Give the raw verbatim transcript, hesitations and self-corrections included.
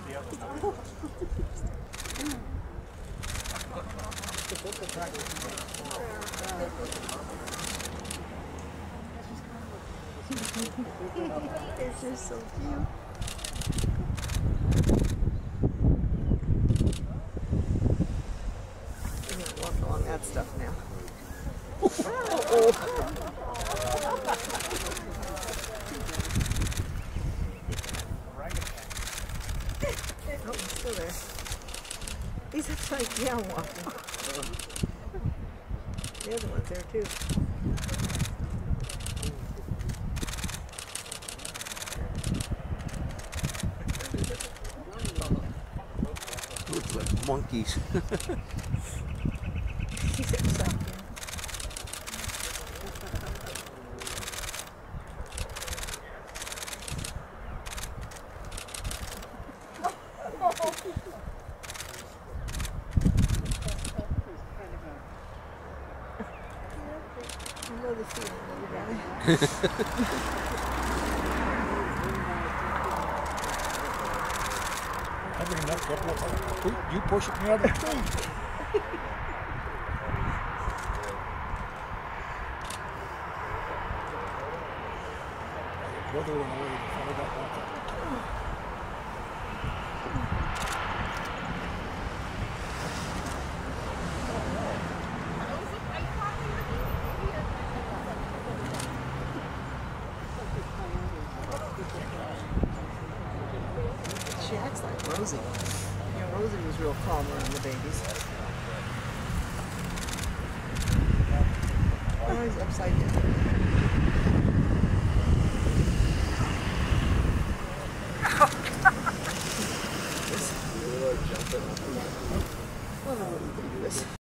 They're just so cute. I'm gonna walk along that stuff now. Oh. Oh, he's still there. He's upside down walking. The other one's there too. Looks like monkeys. He's upside down. I know the feeling, little guy. I bring that couple of you push it me out of the tree. Brother went away before I got back. She acts like Rosie. You know, Rosie was real calm around the babies. Oh, he's upside down.